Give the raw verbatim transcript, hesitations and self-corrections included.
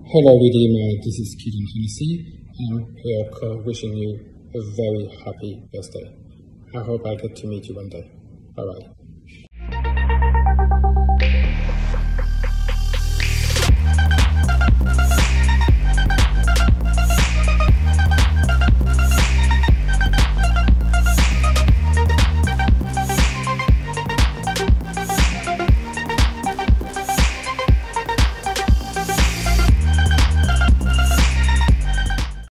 Hello, Redeemer. This is Keaton Hennessy, and I'm here wishing you a very happy birthday. I hope I get to meet you one day. Bye bye.